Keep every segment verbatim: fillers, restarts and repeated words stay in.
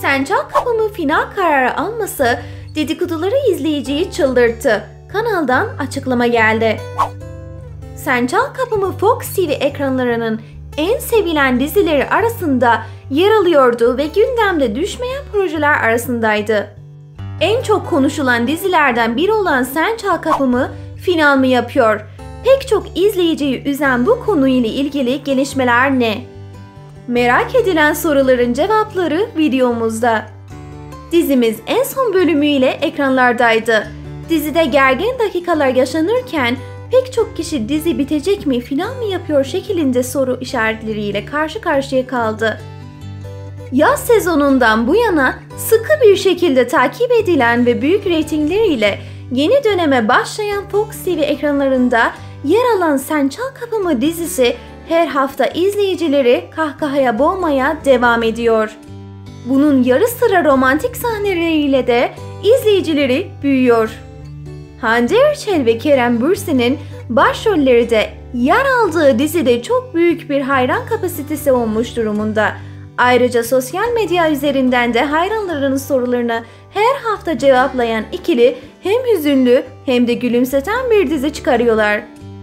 Sen Çal Kapımı final kararı alması dedikoduları izleyiciyi çıldırttı. Kanaldan açıklama geldi. Sen Çal Kapımı Fox T V ekranlarının en sevilen dizileri arasında yer alıyordu ve gündemde düşmeyen projeler arasındaydı. En çok konuşulan dizilerden biri olan Sen Çal Kapımı final mi yapıyor? Pek çok izleyiciyi üzen bu konuyla ilgili gelişmeler ne? Merak edilen soruların cevapları videomuzda. Dizimiz en son bölümüyle ekranlardaydı. Dizide gergin dakikalar yaşanırken pek çok kişi dizi bitecek mi, final mi yapıyor şeklinde soru işaretleriyle karşı karşıya kaldı. Yaz sezonundan bu yana sıkı bir şekilde takip edilen ve büyük reytingleriyle yeni döneme başlayan Fox T V ekranlarında yer alan Sen Çal Kapımı dizisi her hafta izleyicileri kahkahaya boğmaya devam ediyor. Bunun yarı sıra romantik sahneleriyle de izleyicileri büyüyor. Hande Erçel ve Kerem Bürsin'in başrolleri de yer aldığı dizide çok büyük bir hayran kapasitesi olmuş durumunda. Ayrıca sosyal medya üzerinden de hayranlarının sorularını her hafta cevaplayan ikili hem hüzünlü hem de gülümseten bir dizi çıkarıyorlar.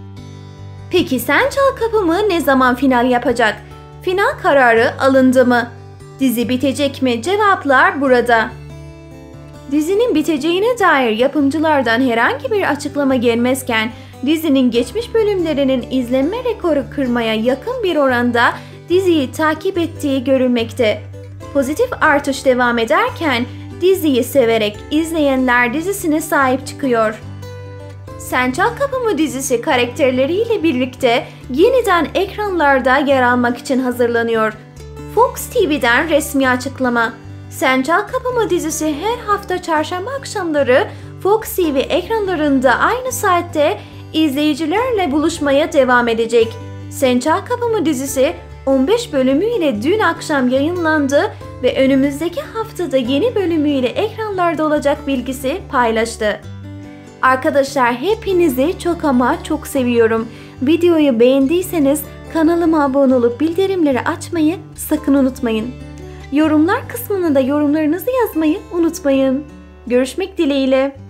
Peki Sen Çal Kapımı ne zaman final yapacak? Final kararı alındı mı? Dizi bitecek mi? Cevaplar burada. Dizinin biteceğine dair yapımcılardan herhangi bir açıklama gelmezken dizinin geçmiş bölümlerinin izlenme rekoru kırmaya yakın bir oranda diziyi takip ettiği görülmekte. Pozitif artış devam ederken diziyi severek izleyenler dizisine sahip çıkıyor. Sen Çal Kapımı dizisi karakterleriyle birlikte yeniden ekranlarda yer almak için hazırlanıyor. Fox T V'den resmi açıklama. Sen Çal Kapımı dizisi her hafta çarşamba akşamları Fox T V ekranlarında aynı saatte izleyicilerle buluşmaya devam edecek. Sen Çal Kapımı dizisi on beş bölümüyle dün akşam yayınlandı ve önümüzdeki haftada yeni bölümüyle ekranlarda olacak bilgisi paylaştı. Arkadaşlar hepinizi çok ama çok seviyorum. Videoyu beğendiyseniz kanalıma abone olup bildirimleri açmayı sakın unutmayın. Yorumlar kısmına da yorumlarınızı yazmayı unutmayın. Görüşmek dileğiyle.